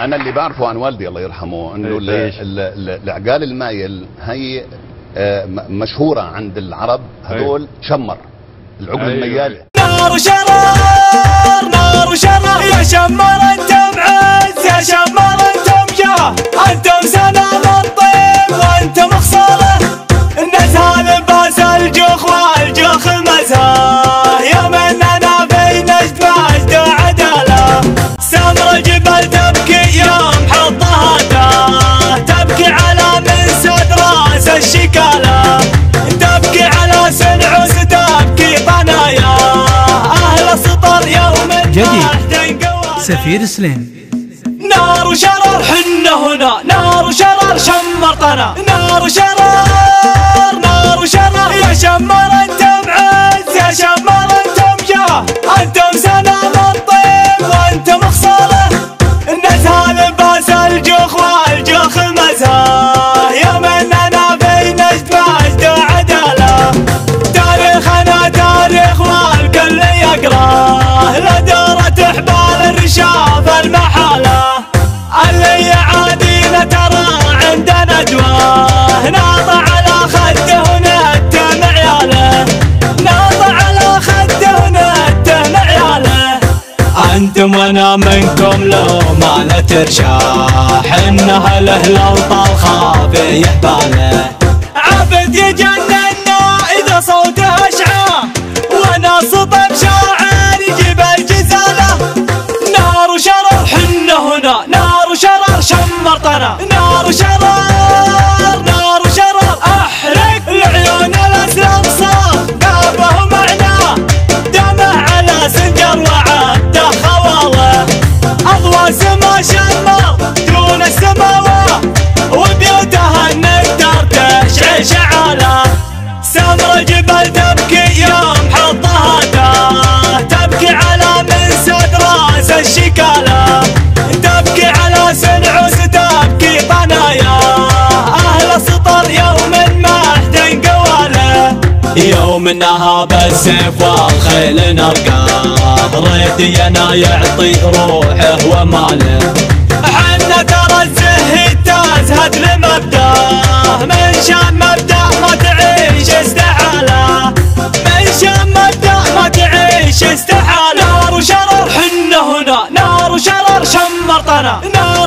انا اللي بعرفه عن والدي الله يرحمه انه العقال المايل هي مشهوره عند العرب هذول شمر العقل الميال. نار وشرار نار وشرار يا شمر انت معز يا شمر انت مجاه انتم سلام الطيب وانت مخصره النزهه لباس الجوخ والجوخ مزاه يوم اننا في نجد مجد وعداله سمر جبل تبكي يوم حطها تاه تبكي على من سد راس الشكاله تبكي على سنعوس تبكي طنايا اهل سطر يوم جديد سفير سليم. نار وشرار حنا هنا نار وشرار شمرتنا نار وشرار نار وشرار يا شمر انت معز يا شمر انت مجاه انتم سلام الطيب وانت مخصره النزهه لباس الجوخ والجوخ مزاه يوم اننا في نجد مجد وعداله تاريخنا تاريخ والكل يقراه لدورة حبال الرشاف المحاله اللي يعادينا ترى عندنا جواه ناطع على خده ونتم عياله ناطع على خده ونتم عياله انتم وانا منكم لو ما لا ترشاح انها الاهل وطلخه في حباله عبد يجننا اذا صوته اشعاه وانا صطب شاعر يجيب الجزاله نار وشرار حنا هنا نار وشرار شمرتنا نار وشرار نار وشرار احرق العيون الاسلام صار بابه معناه دمه على سنجر وعده خواله اضوى سما شمر دون السماوات وبيوتها النقدر تشعل شعاله سمر جبل تبكي يوم حطها تاه تبكي على من سد راس الشكاله تبكي على سنعوس تبكي طنايا اهل سطر يوم ما احتن قواله يوم انها بالسيف والخيل نرقاه ريدينا يعطي روحه وماله حنا ترى الزهد تزهد لمبداه من شان مبدا ما تعيش استحاله من شان مبدا ما تعيش استحاله نار وشرار حنا هنا نار وشرار شمرتنا نار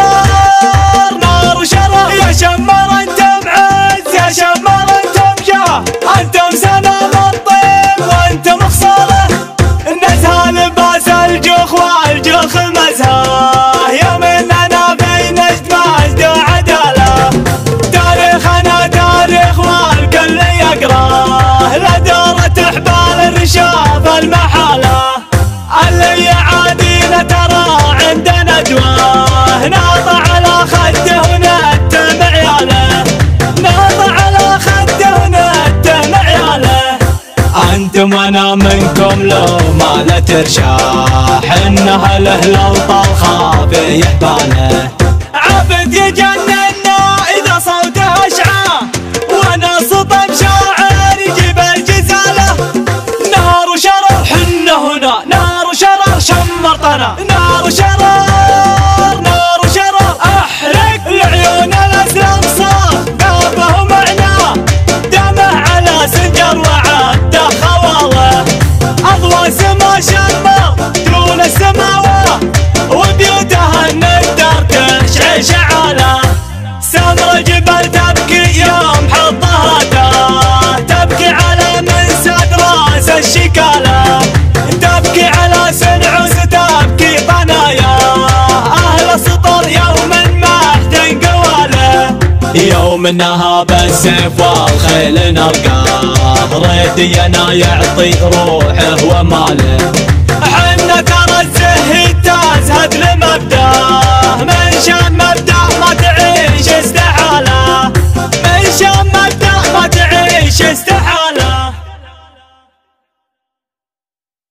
وشرار نار وشرار يا شمر انت معز يا شمر انت مجاه انتم سلام الطيب وانت مخصره النزهه لباس الجوخ والجوخ مزاه يوم اننا في نجد مجد وعداله تاريخنا تاريخ والكل يقراه لدورة حبال الرشاف المحاله اللي يعادينا ترى عندنا جواه ناطع على خده ونتم عياله ناطع على خده ونتم عياله انتم وانا منكم لو ما لا ترشاح انها الاهل وطلخه في حباله عبد يجننا اذا صوته اشعاه وانا صطب شاعر يجيب الجزاله نار وشرار حنا هنا نار وشرار شمرتنا نار وشرار نار وشرار احرق العيون الاسلام صار بابه معناه دمه على سنجر وعده خواله اضوى سما شمر دون السماوات وبيوتها النقدر تشعل شعاله سمر جبل تبكي يوم حطها تاه تبكي على من سد راس الشكاله تبكي على سنعوس تبكي طنايا اهل سطر يوم ما احتن قواله يوم انها بالسيف والخيل نرقاه ريدينا يعطي روحه وماله حنا ترى الزهد تزهد لمبداه